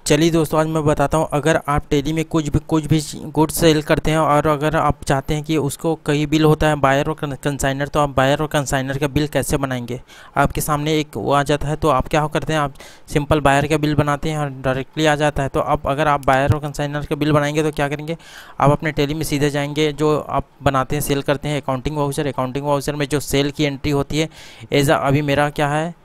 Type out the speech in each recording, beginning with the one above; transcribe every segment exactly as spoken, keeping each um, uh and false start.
चलिए दोस्तों, आज मैं बताता हूँ अगर आप टेली में कुछ भी कुछ भी गुड्स सेल करते हैं और अगर आप चाहते हैं कि उसको कहीं बिल होता है बायर और कंसाइनर, तो आप बायर और कंसाइनर का बिल कैसे बनाएंगे। आपके सामने एक वो आ जाता है तो आप क्या करते हैं, आप सिंपल बायर का बिल बनाते हैं और डायरेक्टली आ जाता है। तो अब अगर आप बायर और कंसाइनर का बिल बनाएंगे तो क्या करेंगे, आप अपने टेली में सीधे जाएंगे, जो आप बनाते हैं सेल करते हैं अकाउंटिंग वाउचर। अकाउंटिंग वाउचर में जो सेल की एंट्री होती है एज अ, अभी मेरा क्या है,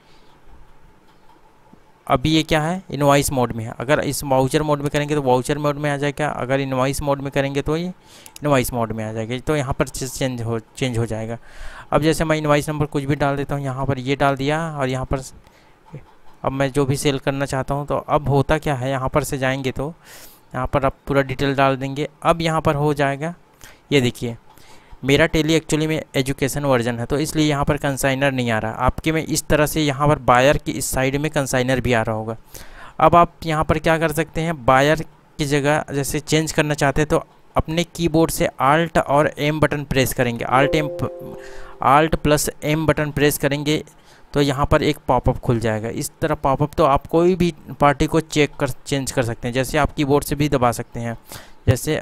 अभी ये क्या है, इनवॉइस मोड में है। अगर इस वाउचर मोड में करेंगे तो वाउचर मोड में आ जाएगा, अगर इनवॉइस मोड में करेंगे तो ये इनवॉइस मोड में आ जाएगा। तो यहाँ पर चेंज हो चेंज हो जाएगा। अब जैसे मैं इनवॉइस नंबर कुछ भी डाल देता हूँ, यहाँ पर ये डाल दिया और यहाँ पर अब मैं जो भी सेल करना चाहता हूँ, तो अब होता क्या है, यहाँ पर से जाएंगे तो यहाँ पर आप पूरा डिटेल डाल देंगे। अब यहाँ पर हो जाएगा, ये देखिए मेरा टेली एक्चुअली में एजुकेशन वर्जन है तो इसलिए यहाँ पर कंसाइनर नहीं आ रहा। आपके में इस तरह से यहाँ पर बायर की इस साइड में कंसाइनर भी आ रहा होगा। अब आप यहाँ पर क्या कर सकते हैं, बायर की जगह जैसे चेंज करना चाहते हैं तो अपने कीबोर्ड से आल्ट और एम बटन प्रेस करेंगे, alt M alt plus M button press करेंगे तो यहाँ पर एक पॉपअप खुल जाएगा। इस तरह पॉपअप तो आप कोई भी पार्टी को चेक कर चेंज कर सकते हैं, जैसे आप कीबोर्ड से भी दबा सकते हैं। जैसे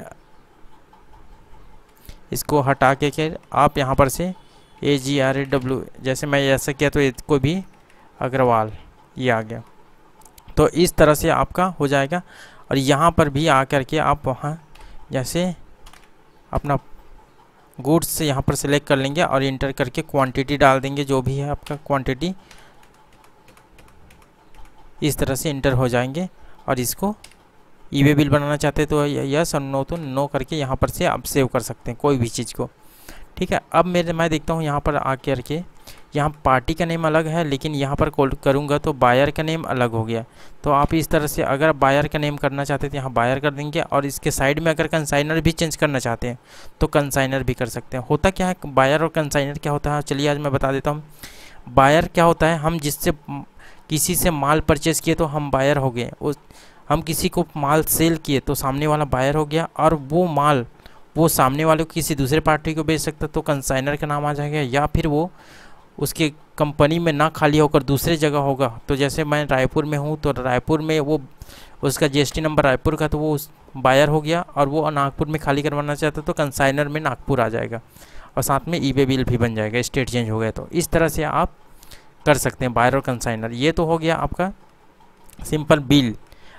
इसको हटा के के आप यहाँ पर से ए जी आर ए डब्ल्यू, जैसे मैं ऐसा किया तो इसको भी अग्रवाल ये आ गया। तो इस तरह से आपका हो जाएगा। और यहाँ पर भी आ कर के आप वहाँ जैसे अपना गुड्स से यहाँ पर सेलेक्ट कर लेंगे और इंटर करके क्वांटिटी डाल देंगे, जो भी है आपका क्वांटिटी, इस तरह से इंटर हो जाएंगे। और इसको ई वे बिल बनाना चाहते हैं तो यस और नो तो नो करके यहाँ पर से आप सेव कर सकते हैं कोई भी चीज़ को। ठीक है, अब मेरे मैं देखता हूँ यहाँ पर आ कर के यहाँ पार्टी का नेम अलग है, लेकिन यहाँ पर कॉल करूँगा तो बायर का नेम अलग हो गया। तो आप इस तरह से अगर बायर का नेम करना चाहते हैं तो यहाँ बायर कर देंगे, और इसके साइड में अगर कंसाइनर भी चेंज करना चाहते हैं तो कंसाइनर भी कर सकते हैं। होता क्या है, बायर और कंसाइनर क्या होता है, चलिए आज मैं बता देता हूँ। बायर क्या होता है, हम जिससे किसी से माल परचेज़ किए तो हम बायर हो गए, उस हम किसी को माल सेल किए तो सामने वाला बायर हो गया, और वो माल वो सामने वाले को किसी दूसरे पार्टी को बेच सकता तो कंसाइनर का नाम आ जाएगा। या फिर वो उसके कंपनी में ना खाली होकर दूसरे जगह होगा, तो जैसे मैं रायपुर में हूँ तो रायपुर में वो उसका G S T number Raipur का तो वो उस बायर हो गया, और वो नागपुर में खाली करवाना चाहता तो कंसाइनर में नागपुर आ जाएगा, और साथ में ई वे बिल भी बन जाएगा, स्टेट चेंज हो गया। तो इस तरह से आप कर सकते हैं बायर और कंसाइनर। ये तो हो गया आपका सिंपल बिल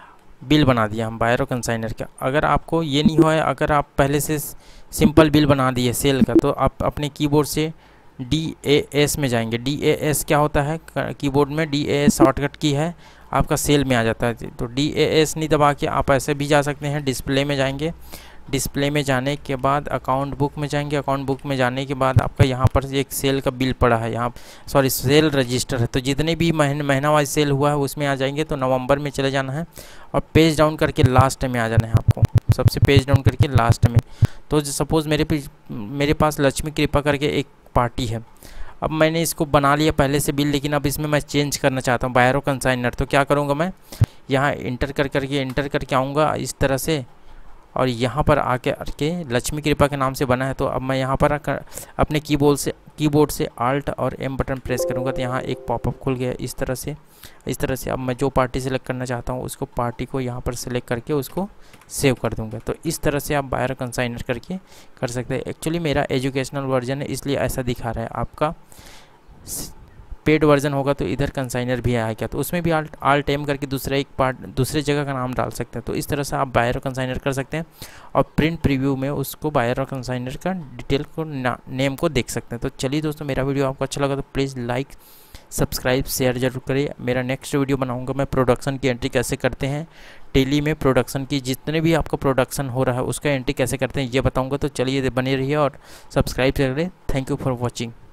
बिल बना दिया हम बायर और कंसाइनर का। अगर आपको ये नहीं हुआ है, अगर आप पहले से सिंपल बिल बना दिए सेल का, तो आप अपने कीबोर्ड से डी ए एस में जाएंगे। डी ए एस क्या होता है, कीबोर्ड में डी ए एस शॉर्टकट की है, आपका सेल में आ जाता है। तो डी ए एस नहीं दबा के आप ऐसे भी जा सकते हैं, डिस्प्ले में जाएंगे। डिस्प्ले में जाने के बाद अकाउंट बुक में जाएंगे। अकाउंट बुक में जाने के बाद आपका यहाँ पर एक सेल का बिल पड़ा है, यहाँ सॉरी सेल रजिस्टर है, तो जितने भी महीने महीना वाइज सेल हुआ है उसमें आ जाएंगे। तो नवंबर में चले जाना है और पेज डाउन करके लास्ट में आ जाना है आपको, सबसे पेज डाउन करके लास्ट में। तो सपोज़ मेरे पे मेरे पास लक्ष्मी कृपा करके एक पार्टी है, अब मैंने इसको बना लिया पहले से बिल, लेकिन अब इसमें मैं चेंज करना चाहता हूँ बायर और कंसाइनर। तो क्या करूँगा, मैं यहाँ इंटर कर करके इंटर करके आऊँगा इस तरह से, और यहाँ पर आके आके लक्ष्मी कृपा के नाम से बना है। तो अब मैं यहाँ पर अपने कीबोर्ड से कीबोर्ड से आल्ट और एम बटन प्रेस करूँगा तो यहाँ एक पॉपअप खुल गया इस तरह से। इस तरह से अब मैं जो पार्टी सेलेक्ट करना चाहता हूँ उसको पार्टी को यहाँ पर सेलेक्ट करके उसको सेव कर दूँगा। तो इस तरह से आप बायर कंसाइनर करके कर सकते हैं। एक्चुअली मेरा एजुकेशनल वर्जन है इसलिए ऐसा दिखा रहा है, आपका पेड वर्जन होगा तो इधर कंसाइनर भी आएगा, तो उसमें भी आल्ट आल्ट एम करके दूसरा एक पार्ट दूसरे जगह का नाम डाल सकते हैं। तो इस तरह से आप बायर और कंसाइनर कर सकते हैं, और प्रिंट प्रीव्यू में उसको बायर और कंसाइनर का डिटेल को नेम को देख सकते हैं। तो चलिए दोस्तों, मेरा वीडियो आपको अच्छा लगा तो प्लीज़ लाइक सब्सक्राइब शेयर जरूर करिए। मेरा नेक्स्ट वीडियो बनाऊंगा मैं प्रोडक्शन की एंट्री कैसे करते हैं टेली में, प्रोडक्शन की जितने भी आपका प्रोडक्शन हो रहा है उसका एंट्री कैसे करते हैं ये बताऊँगा। तो चलिए बने रहिए और सब्सक्राइब करिए। Thank you for watching.